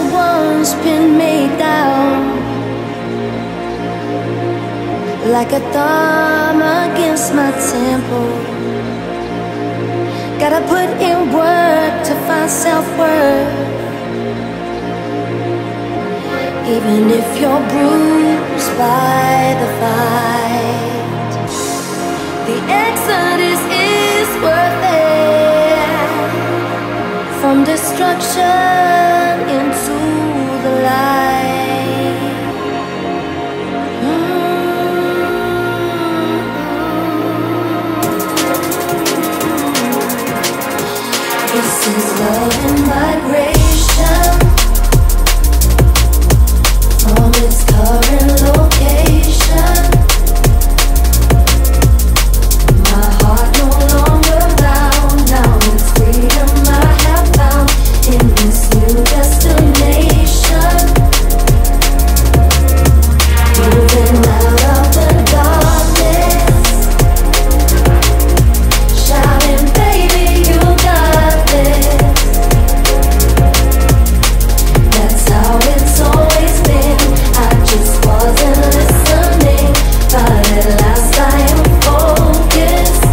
once pinned me down like a thumb against my temple. Gotta put in work to find self-worth, even if you're bruised by the fight. The exodus is worth it, from destruction into the light. This is love in migration, from its current location. My heart no longer bound, now it's freedom I have found in this new destination. Moving out of the darkness, shouting, baby, you got this. That's how it's always been. I just wasn't listening, but at last I am focused.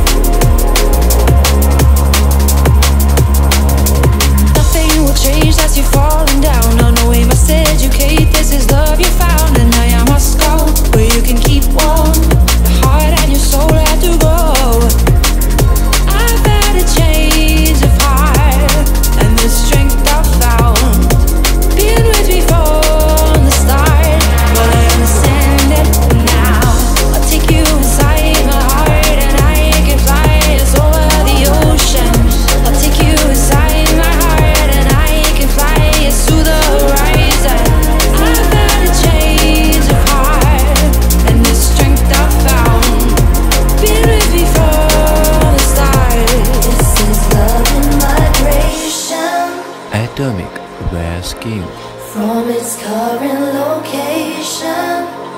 Nothing will change as you're falling down. On the way must educate. This is love you found, and I must go where you can keep warm. Your heart and your soul had to go. I've had a change of heart, and the strength I found. Been with me from the start, but I understand it now. I'll take you inside my heart, and I can fly us over the ocean. I'll take you inside my heart, and I can fly us to the horizon. I've had a change of heart, and the strength I found. Been with me from the start. This is love in migration, Atomic Wear Skin. from its current location.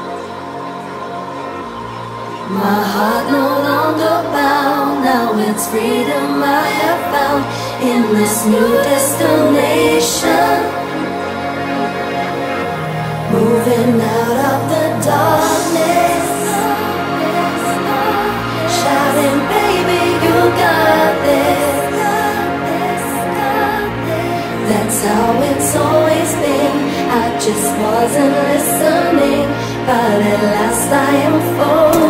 My heart no longer bound, now it's freedom I have found in this new destination. Moving out of the darkness, shouting, baby, you got this. That's how it's always been. I just wasn't listening, but at last I am focused.